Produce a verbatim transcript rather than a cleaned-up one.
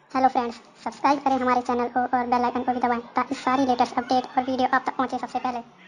Hello friends, subscribe करें हमारे channel को और बेल आइकन को भी दबाएं ताकि सारी लेटेस्ट अपडेट और वीडियो आप तक पहुंचे सबसे पहले।